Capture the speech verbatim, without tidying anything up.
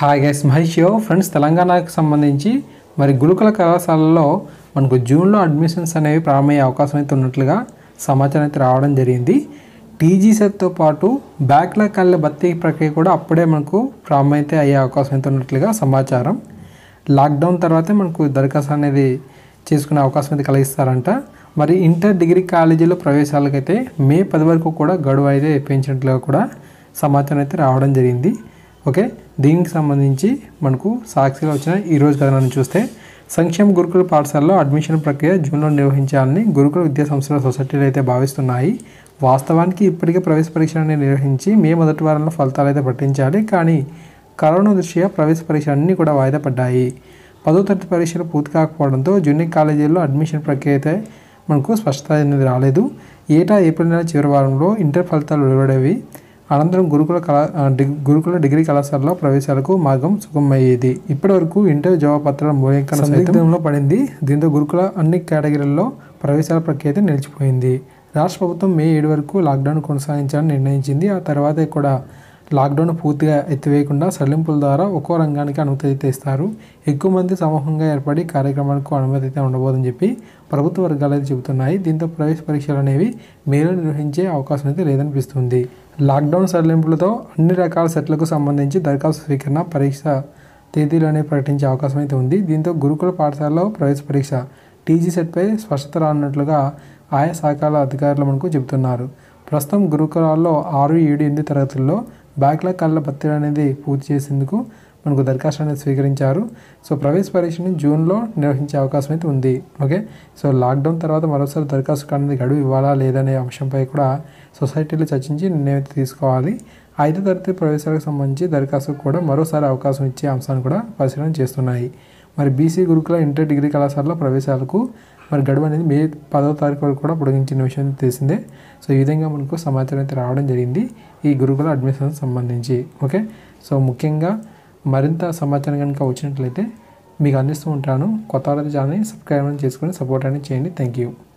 Hi guys, Mahesh friends. తెలంగాణకు సంబంధించి మరి గురుకుల కళాశాలలో మనకు జూన్లో అడ్మిషన్స్ అనేవి ప్రారంభమయ్యే అవకాశం అయితే ఉన్నట్లుగా సమాచారం అయితే రావడం జరిగింది. టీజీ సెట్తో పాటు బ్యాక్లాగ్ కళ్ళ భర్తీ ప్రక్రియ కూడా అప్పుడే మనకు ప్రారంభమైతే అయ్యే అవకాశం అయితే ఉన్నట్లుగా సమాచారం. లాక్డౌన్ తర్వాతే మనకు దరఖాస్తు అనేది చేసుకునే అవకాశం అయితే కలిగిస్తారంట. మరి ఇంటర్ డిగ్రీ కాలేజీలో ప్రవేశాలకైతే మే పది వరకు కూడా గడువు అయితే పెంచినట్లుగా కూడా సమాచారం అయితే రావడం జరిగింది. ఓకే, దీనికి సంబంధించి మనకు సాక్షిగా వచ్చిన ఈరోజు కథనాన్ని చూస్తే, సంక్షేమ గురుకుల పాఠశాలలో అడ్మిషన్ ప్రక్రియ జూన్లో నిర్వహించాలని గురుకుల విద్యా సంస్థల సొసైటీలు అయితే భావిస్తున్నాయి. వాస్తవానికి ఇప్పటికే ప్రవేశ పరీక్షలను నిర్వహించి మే మొదటి వారంలో ఫలితాలు అయితే ప్రకటించాలి. కానీ కరోనా దృష్ట్యా ప్రవేశ పరీక్ష అన్నీ కూడా వాయిదా పడ్డాయి. పదో తరగతి పరీక్షలు పూర్తి కాకపోవడంతో జూనియర్ కాలేజీల్లో అడ్మిషన్ ప్రక్రియ అయితే మనకు స్పష్టత అనేది రాలేదు. ఏటా ఏప్రిల్ నెల చివరి వారంలో ఇంటర్ ఫలితాలు వెలువడేవి. అనంతరం గురుకుల కళా గురుకుల డిగ్రీ కళాశాలలో ప్రవేశాలకు మార్గం సుగమయ్యేది. ఇప్పటి వరకు ఇంటర్ జవాబుపత్రాల మూల్యాంకన సందిగ్ధంలో పడింది. దీంతో గురుకుల అన్ని కేటగిరీల్లో ప్రవేశాల ప్రక్రియ అయితే నిలిచిపోయింది. రాష్ట్ర ప్రభుత్వం మే ఏడు వరకు లాక్డౌన్ కొనసాగించాలని నిర్ణయించింది. ఆ తర్వాత కూడా లాక్డౌన్ పూర్తిగా ఎత్తివేయకుండా సడలింపుల ద్వారా ఒక్కో రంగానికి అనుమతి అయితే ఇస్తారు. ఎక్కువ మంది సమూహంగా ఏర్పడి కార్యక్రమాలకు అనుమతి అయితే ఉండబోదని చెప్పి ప్రభుత్వ వర్గాలు అయితే చెబుతున్నాయి. దీంతో ప్రవేశ పరీక్షలు అనేవి మేలో నిర్వహించే అవకాశం అయితే లేదనిపిస్తుంది. లాక్డౌన్ సడలింపులతో అన్ని రకాల సెట్లకు సంబంధించి దరఖాస్తు స్వీకరణ, పరీక్ష తేదీలు అనేవి ప్రకటించే అవకాశం అయితే ఉంది. దీంతో గురుకుల పాఠశాలలో ప్రవేశ పరీక్ష టీజీ సెట్పై స్పష్టత రానున్నట్లుగా ఆయా శాఖల అధికారులు మనకు చెబుతున్నారు. ప్రస్తుతం గురుకులాల్లో ఆరు ఏడు ఎనిమిది తరగతుల్లో బ్యాక్లాగ్ కళ్ళ భర్తీ అనేది పూర్తి చేసేందుకు మనకు దరఖాస్తు అనేది స్వీకరించారు. సో ప్రవేశ పరీక్షని జూన్లో నిర్వహించే అవకాశం అయితే ఉంది. ఓకే, సో లాక్డౌన్ తర్వాత మరోసారి దరఖాస్తు అనేది గడువు ఇవ్వాలా లేదనే అంశంపై కూడా సొసైటీలో చర్చించి నిర్ణయం అయితే తీసుకోవాలి. ఐదో తరగతి ప్రవేశాలకు సంబంధించి దరఖాస్తుకు కూడా మరోసారి అవకాశం ఇచ్చే అంశాన్ని కూడా పరిశీలన చేస్తున్నాయి. మరి బీసీ గురుకుల ఇంటర్ డిగ్రీ కళాశాలలో ప్రవేశాలకు మరి గడువు అనేది మే పదవ తారీఖు వరకు కూడా పొడిగించిన విషయం తెలిసిందే. సో ఈ విధంగా మనకు సమాచారం అయితే రావడం జరిగింది ఈ గురుకుల అడ్మిషన్ సంబంధించి. ఓకే, సో ముఖ్యంగా మరింత సమాచారం కనుక వచ్చినట్లయితే మీకు అందిస్తూ ఉంటాను. కొత్త ఛానల్ని సబ్స్క్రైబ్ చేసుకొని సపోర్ట్ అనేది చేయండి. Thank you.